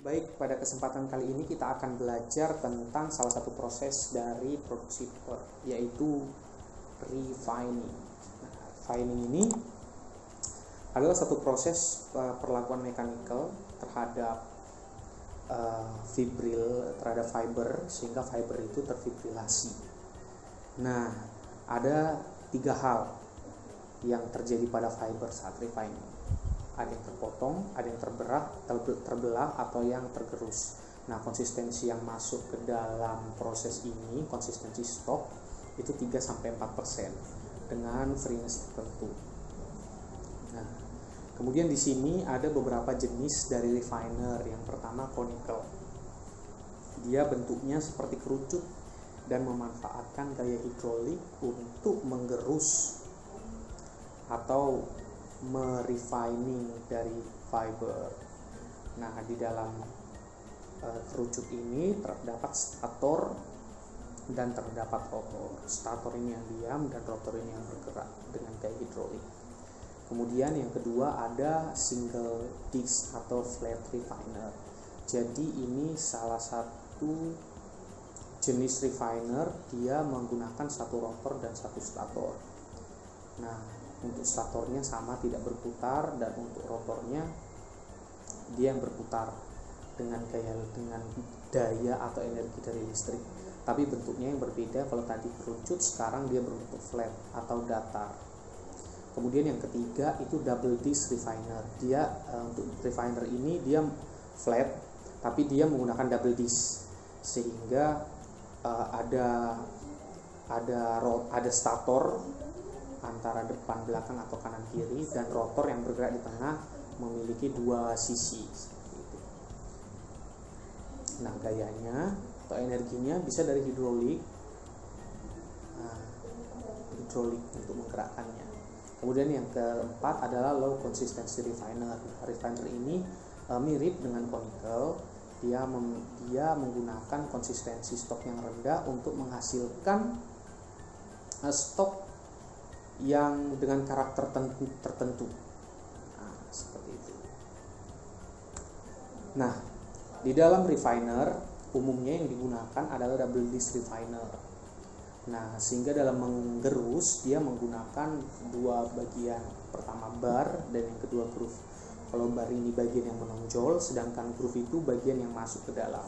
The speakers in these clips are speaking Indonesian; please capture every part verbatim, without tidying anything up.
Baik, pada kesempatan kali ini kita akan belajar tentang salah satu proses dari produksi paper, yaitu refining. Nah, refining ini adalah satu proses uh, perlakuan mekanikal terhadap uh, fibril, terhadap fiber, sehingga fiber itu terfibrilasi. Nah, ada tiga hal yang terjadi pada fiber saat refining. Ada yang terpotong, ada yang terbelah, terbelah atau yang tergerus. Nah, konsistensi yang masuk ke dalam proses ini, konsistensi stok itu tiga sampai empat persen dengan freeness tertentu. Nah, kemudian di sini ada beberapa jenis dari refiner. Yang pertama conical. Dia bentuknya seperti kerucut dan memanfaatkan gaya hidrolik untuk menggerus atau merefining dari fiber. Nah, di dalam uh, kerucut ini terdapat stator dan terdapat rotor. Stator ini yang diam dan rotor ini yang bergerak dengan gaya hidrolik. Kemudian yang kedua ada single disc atau flat refiner. Jadi ini salah satu jenis refiner, dia menggunakan satu rotor dan satu stator. Nah, untuk statornya sama tidak berputar, dan untuk rotornya dia yang berputar dengan gaya dengan daya atau energi dari listrik. Tapi bentuknya yang berbeda. Kalau tadi kerucut, sekarang dia berbentuk flat atau datar. Kemudian yang ketiga itu double disc refiner. Dia uh, untuk refiner ini dia flat, tapi dia menggunakan double disc, sehingga uh, ada ada ada stator antara depan, belakang atau kanan kiri, dan rotor yang bergerak di tengah memiliki dua sisi seperti itu. Nah, gayanya atau energinya bisa dari hidrolik, nah, hidrolik untuk menggerakkannya. Kemudian yang keempat adalah low consistency refiner. Refiner ini e, mirip dengan conical. Dia mem, dia menggunakan konsistensi stok yang rendah untuk menghasilkan e, stok yang dengan karakter tertentu, tertentu. Nah, seperti itu. Nah, di dalam refiner umumnya yang digunakan adalah double disc refiner. Nah, sehingga dalam menggerus dia menggunakan dua bagian, pertama bar dan yang kedua groove. Kalau bar ini bagian yang menonjol, sedangkan groove itu bagian yang masuk ke dalam.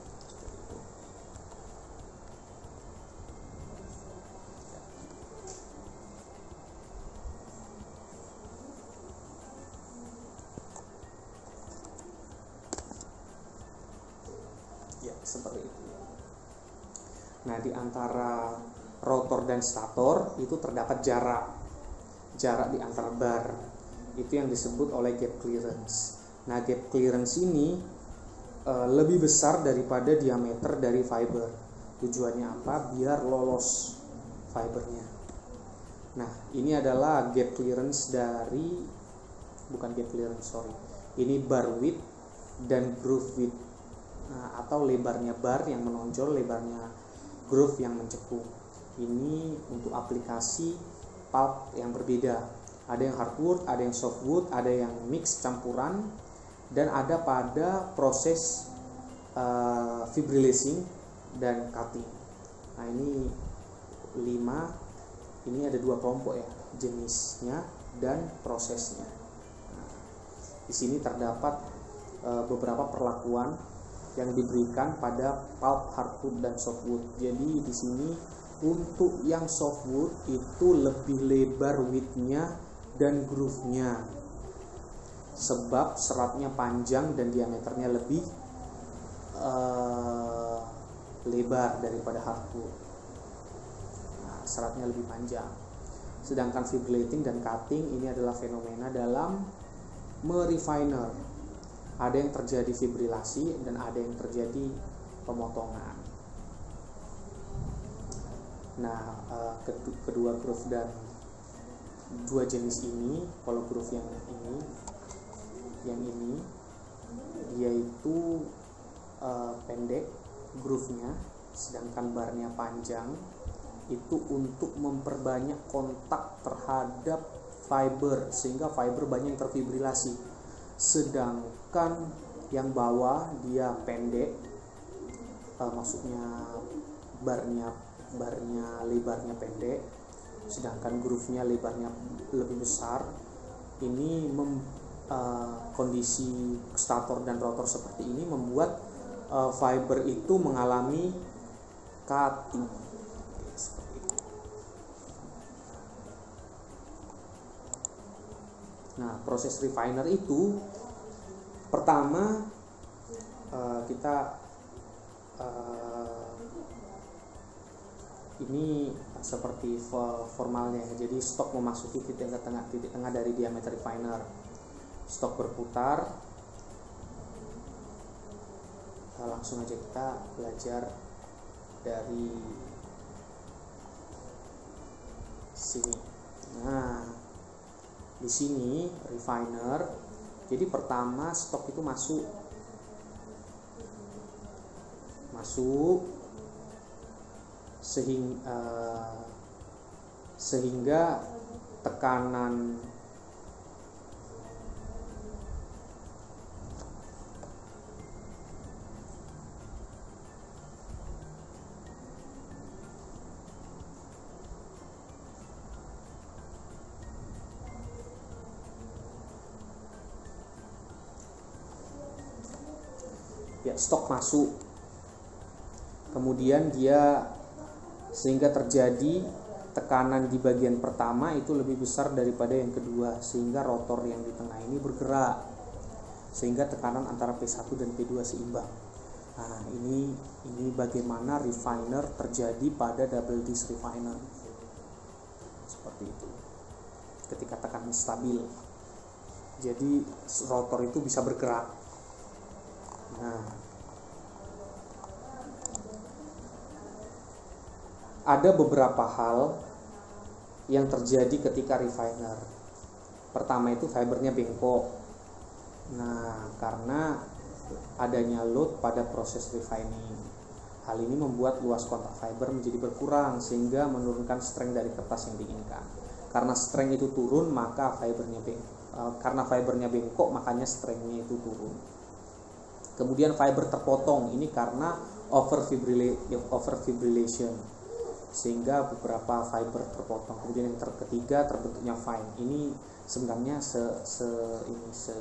Ya, seperti itu. Nah, di antara rotor dan stator itu terdapat jarak. Jarak di antara bar. Itu yang disebut oleh gap clearance. Nah, gap clearance ini e, lebih besar daripada diameter dari fiber. Tujuannya apa? Biar lolos fibernya. Nah, ini adalah gap clearance dari bukan gap clearance, sorry. Ini bar width dan groove width. Nah, atau lebarnya bar yang menonjol, lebarnya groove yang mencekung. Ini untuk aplikasi pulp yang berbeda. Ada yang hardwood, ada yang softwood, ada yang mix campuran, dan ada pada proses uh, fibrillation dan cutting. Nah, ini lima, ini ada dua kelompok ya, jenisnya dan prosesnya. Nah, di sini terdapat uh, beberapa perlakuan yang diberikan pada pulp, hardwood, dan softwood. Jadi di sini untuk yang softwood itu lebih lebar widthnya dan groove-nya, sebab seratnya panjang dan diameternya lebih uh, lebar daripada hardwood. Nah, seratnya lebih panjang. Sedangkan fibrillating dan cutting ini adalah fenomena dalam merefiner. Ada yang terjadi fibrilasi dan ada yang terjadi pemotongan. Nah, kedua groove dan dua jenis ini, kalau groove yang ini, yang ini, dia itu uh, pendek groove-nya, sedangkan barnya panjang. Itu untuk memperbanyak kontak terhadap fiber, sehingga fiber banyak yang terfibrilasi. Sedangkan yang bawah dia pendek, uh, maksudnya barnya barnya lebarnya pendek, sedangkan groove-nya lebarnya lebih besar. Ini mem, uh, kondisi stator dan rotor seperti ini membuat uh, fiber itu mengalami cutting. Seperti itu. Nah, proses refiner itu pertama uh, kita uh, ini seperti formalnya, jadi stok memasuki titik tengah titik tengah dari diameter refiner. Stok berputar. Nah, langsung aja kita belajar dari sini. Nah, di sini refiner. Jadi pertama stok itu masuk masuk sehingga uh, sehingga tekanan ya stok masuk, kemudian dia sehingga terjadi tekanan di bagian pertama itu lebih besar daripada yang kedua, sehingga rotor yang di tengah ini bergerak, sehingga tekanan antara P satu dan P dua seimbang. Nah, ini ini bagaimana refiner terjadi pada double disk refiner. Seperti itu. Ketika tekanan stabil. Jadi rotor itu bisa bergerak. Nah, ada beberapa hal yang terjadi ketika refiner. Pertama itu fibernya bengkok. Nah, karena adanya load pada proses refining. Hal ini membuat luas kontak fiber menjadi berkurang sehingga menurunkan strength dari kertas yang diinginkan. Karena strength itu turun, maka fibernya bengkok. Karena fibernya bengkok, makanya strength-nya itu turun. Kemudian fiber terpotong. Ini karena over fibrillation, sehingga beberapa fiber terpotong. Kemudian yang ketiga terbentuknya fine. Ini sebenarnya se, se ini se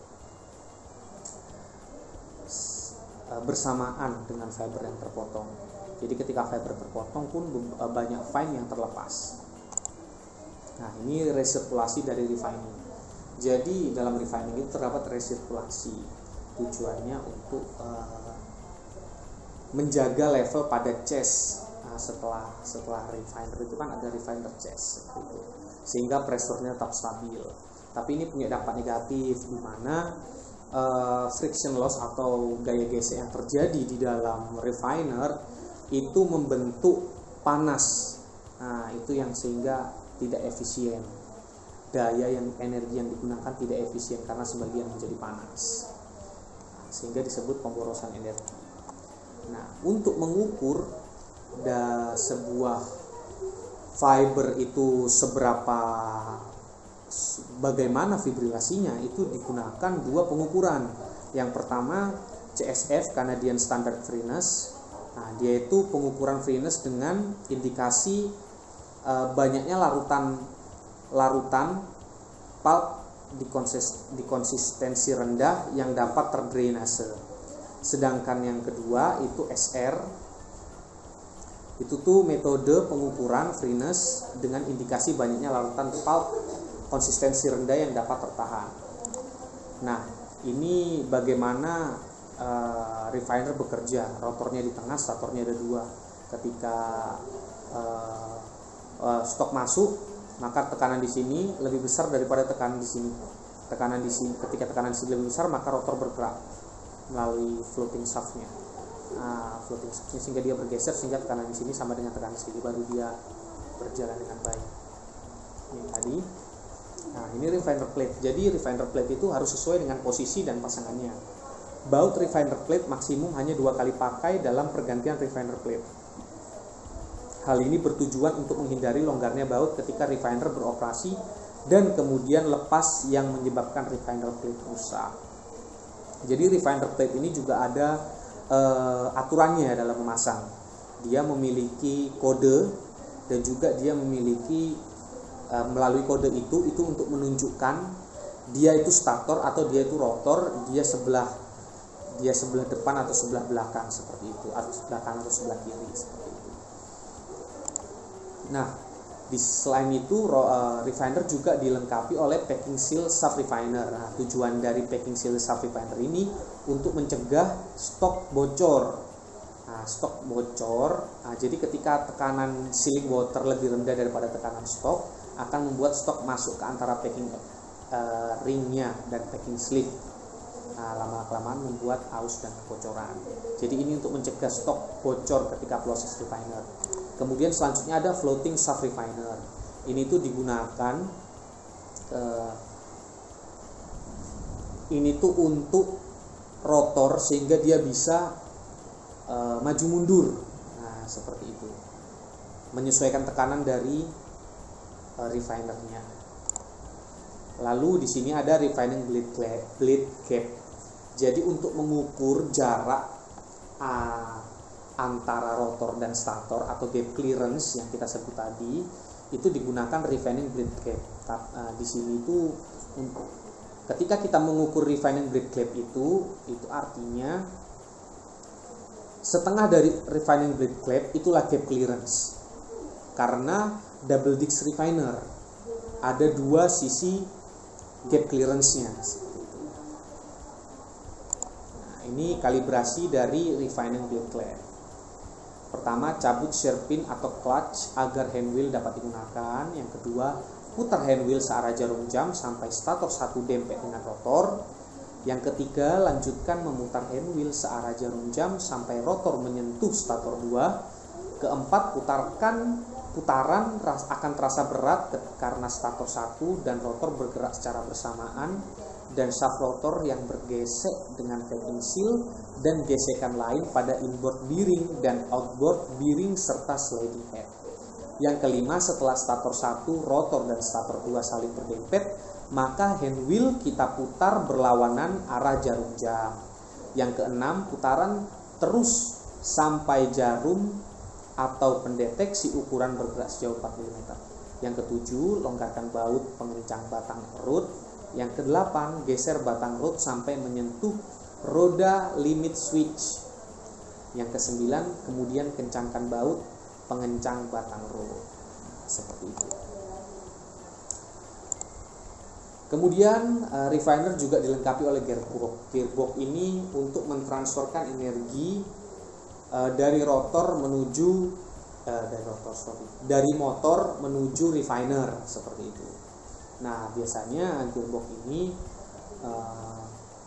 bersamaan dengan fiber yang terpotong. Jadi ketika fiber terpotong pun banyak fine yang terlepas. Nah, ini resirkulasi dari refining. Jadi dalam refining itu terdapat resirkulasi. Tujuannya untuk uh, menjaga level pada chest. Nah, setelah setelah refiner itu kan ada refiner chest gitu, sehingga pressure-nya tetap stabil. Tapi ini punya dampak negatif, di mana uh, friction loss atau gaya gesek yang terjadi di dalam refiner itu membentuk panas. Nah, itu yang sehingga tidak efisien. Daya yang energi yang digunakan tidak efisien karena sebagian menjadi panas, sehingga disebut pemborosan energi. Nah, untuk mengukur da sebuah fiber itu seberapa bagaimana fibrilasinya, itu digunakan dua pengukuran. Yang pertama C S F, Canadian Standard Freeness. Nah, dia itu pengukuran freeness dengan indikasi e, banyaknya larutan larutan pulp di, konsis, di konsistensi rendah yang dapat terdrainase. Sedangkan yang kedua itu S R. Itu tuh metode pengukuran freeness dengan indikasi banyaknya larutan pulp konsistensi rendah yang dapat tertahan. Nah, ini bagaimana uh, refiner bekerja. Rotornya di tengah, statornya ada dua. Ketika uh, uh, stok masuk, maka tekanan di sini lebih besar daripada tekanan di sini. Tekanan di sini, ketika tekanan di sini lebih besar, maka rotor bergerak melalui floating shaft-nya. Nah, floating shaft-nya sehingga dia bergeser, sehingga tekanan di sini sama dengan tekanan di sini, baru dia berjalan dengan baik. Ini tadi. Nah, ini refiner plate. Jadi refiner plate itu harus sesuai dengan posisi dan pasangannya. Baut refiner plate maksimum hanya dua kali pakai dalam pergantian refiner plate. Hal ini bertujuan untuk menghindari longgarnya baut ketika refiner beroperasi dan kemudian lepas yang menyebabkan refiner plate rusak. Jadi refiner plate ini juga ada uh, aturannya dalam memasang. Dia memiliki kode dan juga dia memiliki uh, melalui kode itu itu untuk menunjukkan dia itu stator atau dia itu rotor, dia sebelah dia sebelah depan atau sebelah belakang seperti itu, atau sebelah kanan atau sebelah kiri seperti itu. Nah, di selain itu uh, refiner juga dilengkapi oleh packing seal sub refiner. Nah, tujuan dari packing seal sub refiner ini untuk mencegah stok bocor. Nah, stok bocor. Nah, jadi ketika tekanan sealing water lebih rendah daripada tekanan stok, akan membuat stok masuk ke antara packing uh, ringnya dan packing sleeve. Nah, lama-kelamaan membuat aus dan kebocoran. Jadi ini untuk mencegah stok bocor ketika proses refiner. Kemudian selanjutnya ada floating sub refiner. Ini tuh digunakan uh, ini tuh untuk rotor sehingga dia bisa uh, maju mundur. Nah, seperti itu. Menyesuaikan tekanan dari uh, refinernya. Lalu di sini ada refining blade blade gap. Jadi untuk mengukur jarak uh, antara rotor dan stator atau gap clearance yang kita sebut tadi, itu digunakan refining blade gap. Uh, di sini itu untuk ketika kita mengukur refining blade gap itu, itu artinya setengah dari refining blade gap itulah gap clearance. Karena double disc refiner ada dua sisi gap clearance-nya. Ini kalibrasi dari refining blade gap. Pertama, cabut shear pin atau clutch agar hand wheel dapat digunakan. Yang kedua, putar hand wheel searah jarum jam sampai stator satu dempet dengan rotor. Yang ketiga, lanjutkan memutar hand wheel searah jarum jam sampai rotor menyentuh stator dua. Keempat, putarkan putaran akan terasa berat karena stator satu dan rotor bergerak secara bersamaan, dan shaft rotor yang bergesek dengan packing seal dan gesekan lain pada inboard bearing dan outboard bearing serta sliding head. Yang kelima, setelah stator satu, rotor dan stator dua saling berdempet, maka hand wheel kita putar berlawanan arah jarum jam. Yang keenam, putaran terus sampai jarum atau pendeteksi ukuran bergerak sejauh empat milimeter. Yang ketujuh, longgarkan baut pengencang batang rod. Yang kedelapan, geser batang rod sampai menyentuh roda limit switch. Yang kesembilan, kemudian kencangkan baut pengencang batang rod. Seperti itu. Kemudian uh, refiner juga dilengkapi oleh gearbox. Gearbox ini untuk mentransferkan energi uh, dari rotor menuju uh, dari rotor sorry, dari motor menuju refiner seperti itu. Nah, biasanya gearbox ini uh,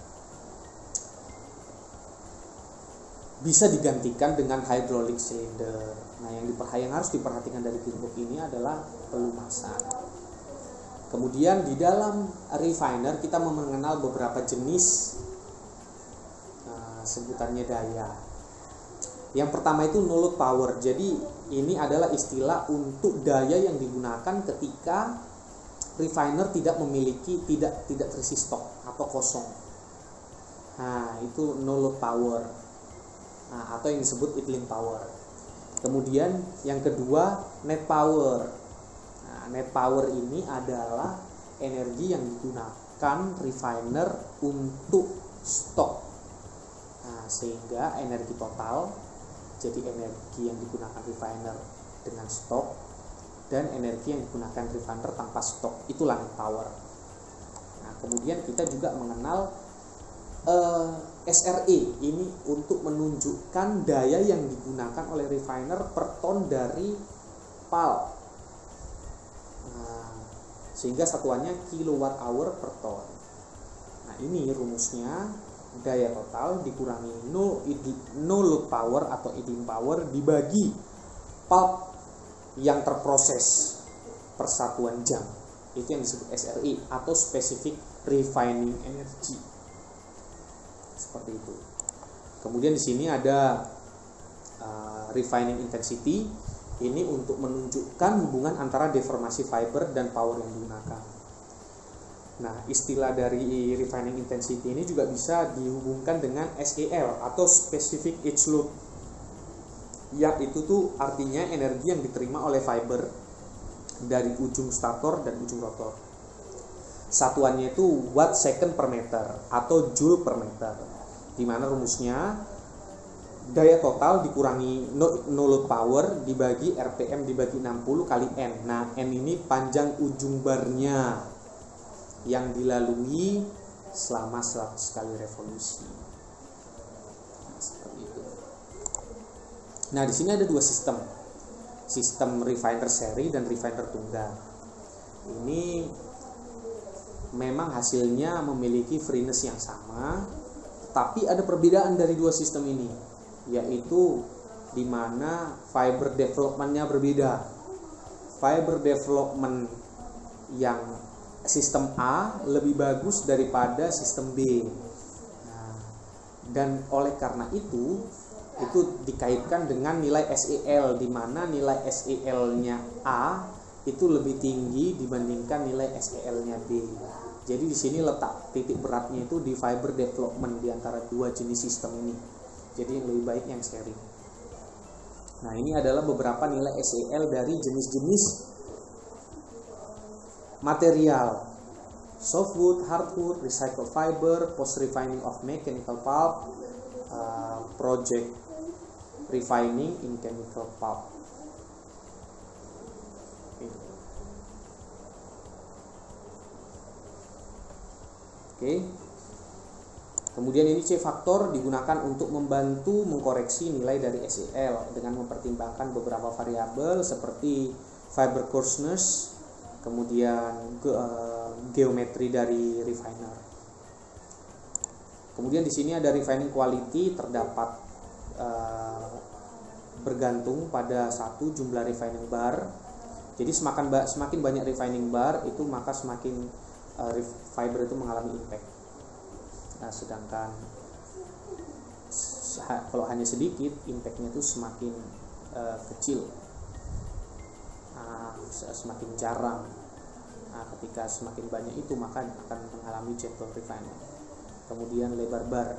bisa digantikan dengan hydraulic cylinder. Nah, yang, yang harus diperhatikan dari gearbox ini adalah pelumasan. Kemudian di dalam refiner kita mengenal beberapa jenis uh, sebutannya daya. Yang pertama itu no load power. Jadi ini adalah istilah untuk daya yang digunakan ketika refiner tidak memiliki tidak tidak terisi stok atau kosong. Nah, itu no load power. Nah, atau yang disebut idling power. Kemudian yang kedua, net power. Nah, net power ini adalah energi yang digunakan refiner untuk stok. Nah, sehingga energi total, jadi energi yang digunakan refiner dengan stok dan energi yang digunakan refiner tanpa stok, itulah net power. Nah, kemudian kita juga mengenal uh, S R E ini untuk menunjukkan daya yang digunakan oleh refiner per ton dari pulp. Nah, sehingga satuannya kilowatt hour per ton. Nah, ini rumusnya, daya total dikurangi no, no load power atau idling power dibagi pulp yang terproses persatuan jam. Itu yang disebut S R E atau specific refining energy. Seperti itu. Kemudian di sini ada uh, refining intensity. Ini untuk menunjukkan hubungan antara deformasi fiber dan power yang digunakan. Nah, istilah dari refining intensity ini juga bisa dihubungkan dengan S E L atau specific edge load. Ya, itu tuh artinya energi yang diterima oleh fiber dari ujung stator dan ujung rotor. Satuannya itu watt second per meter atau joule per meter. Di mana rumusnya daya total dikurangi no, no load power dibagi R P M dibagi enam puluh kali N. Nah, N ini panjang ujung barnya yang dilalui selama seratus kali revolusi. Nah, seperti itu. Nah, di sini ada dua sistem. Sistem refiner seri dan refiner tunggal. Ini memang hasilnya memiliki freeness yang sama, tapi ada perbedaan dari dua sistem ini, yaitu di mana fiber development-nya berbeda. Fiber development yang sistem A lebih bagus daripada sistem B. Nah, dan oleh karena itu itu dikaitkan dengan nilai S E L, di mana nilai S E L-nya A itu lebih tinggi dibandingkan nilai S E L-nya B. Jadi di sini letak titik beratnya itu di fiber development di antara dua jenis sistem ini. Jadi yang lebih baik yang seri. Nah, ini adalah beberapa nilai S E L dari jenis-jenis material: softwood, hardwood, recycled fiber, post refining of mechanical pulp, uh, project refining in chemical pulp. Oke. Okay. Kemudian ini C faktor digunakan untuk membantu mengkoreksi nilai dari S E L dengan mempertimbangkan beberapa variabel seperti fiber coarseness, kemudian ge, uh, geometri dari refiner. Kemudian di sini ada refining quality, terdapat uh, bergantung pada satu jumlah refining bar. Jadi semakin semakin banyak refining bar itu maka semakin uh, fiber itu mengalami impact. Nah, sedangkan kalau hanya sedikit, impactnya itu semakin uh, kecil. Nah, semakin jarang. Nah, ketika semakin banyak itu maka akan mengalami gentle refining. Kemudian lebar bar.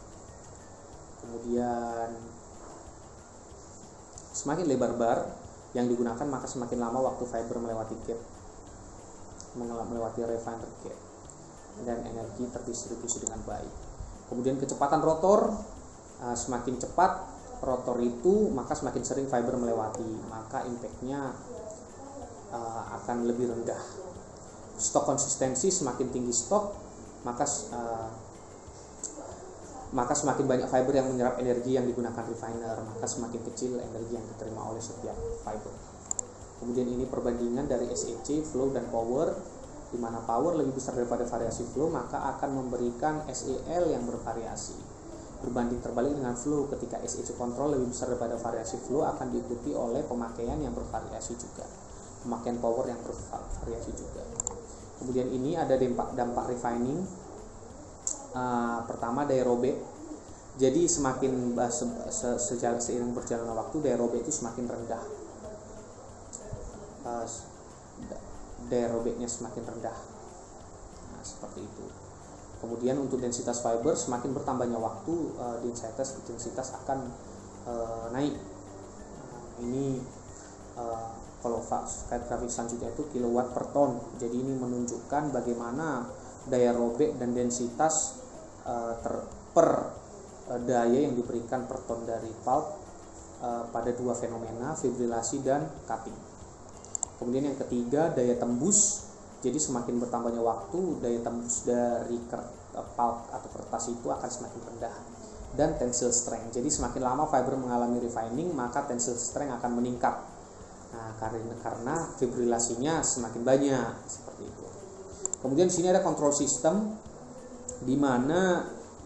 Kemudian semakin lebar bar yang digunakan maka semakin lama waktu fiber melewati gap, melewati refiner gap, dan energi terdistribusi dengan baik. Kemudian kecepatan rotor, semakin cepat rotor itu maka semakin sering fiber melewati, maka impactnya uh, akan lebih rendah. Stok konsistensi, semakin tinggi stok maka uh, maka semakin banyak fiber yang menyerap energi yang digunakan refiner, maka semakin kecil energi yang diterima oleh setiap fiber. Kemudian ini perbandingan dari S E C, flow dan power, di mana power lebih besar daripada variasi flow maka akan memberikan S E L yang bervariasi. Berbanding terbalik dengan flow, ketika S E C control lebih besar daripada variasi flow akan diikuti oleh pemakaian yang bervariasi juga, pemakaian power yang bervariasi juga. Kemudian ini ada dampak, dampak refining. Uh, pertama, daya robek. Jadi semakin uh, se, se, sejalan seiring berjalannya waktu, daya robek itu semakin rendah. Uh, daya robeknya semakin rendah. Nah, seperti itu. Kemudian untuk densitas fiber, semakin bertambahnya waktu, uh, densitas densitas akan uh, naik. Nah, ini uh, kalau slide grafik selanjutnya itu kilowatt per ton. Jadi ini menunjukkan bagaimana daya robek dan densitas uh, ter, per uh, daya yang diberikan per ton dari pulp uh, pada dua fenomena, fibrilasi dan cutting. Kemudian yang ketiga, daya tembus. Jadi semakin bertambahnya waktu, daya tembus dari pulp atau kertas itu akan semakin rendah. Dan tensile strength. Jadi semakin lama fiber mengalami refining, maka tensile strength akan meningkat. Nah, karena karena fibrilasinya semakin banyak, seperti itu. Kemudian di sini ada control system, di mana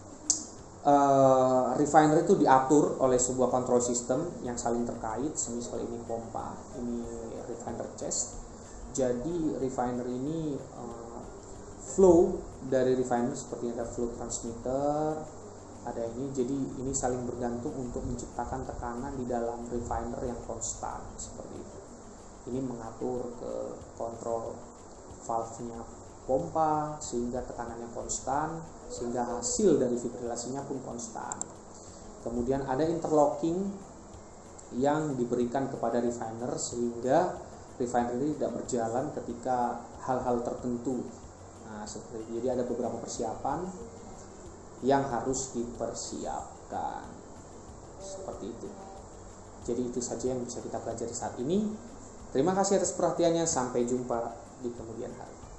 uh, refiner itu diatur oleh sebuah control system yang saling terkait. Semisal ini pompa, ini refiner chest. Jadi refiner ini uh, flow dari refiner seperti ada flow transmitter, ada ini. Jadi ini saling bergantung untuk menciptakan tekanan di dalam refiner yang konstan, seperti itu. Ini mengatur ke kontrol valve-nya pompa sehingga tekanannya konstan, sehingga hasil dari fibrilasinya pun konstan. Kemudian ada interlocking yang diberikan kepada refiner sehingga refiner ini tidak berjalan ketika hal-hal tertentu. Nah, seperti itu. Jadi ada beberapa persiapan yang harus dipersiapkan. Seperti itu. Jadi itu saja yang bisa kita pelajari saat ini. Terima kasih atas perhatiannya. Sampai jumpa di kemudian hari.